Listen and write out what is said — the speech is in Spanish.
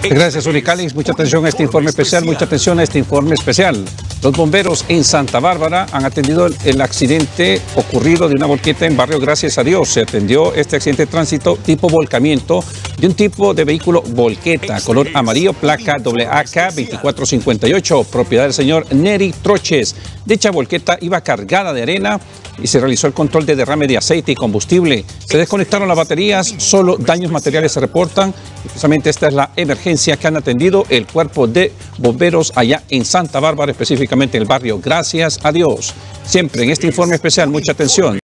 Gracias, Unicalix. Mucha atención a este informe especial, mucha atención a este informe especial. Los bomberos en Santa Bárbara han atendido el accidente ocurrido de una volqueta en barrio Gracias a Dios. Se atendió este accidente de tránsito tipo volcamiento de un tipo de vehículo volqueta, color amarillo, placa AK 2458, propiedad del señor Neri Troches. Dicha volqueta iba cargada de arena y se realizó el control de derrame de aceite y combustible. Se desconectaron las baterías, solo daños materiales se reportan. Y precisamente esta es la emergencia que han atendido el cuerpo de bomberos allá en Santa Bárbara, específicamente en el barrio Gracias a Dios. Siempre en este informe especial, mucha atención.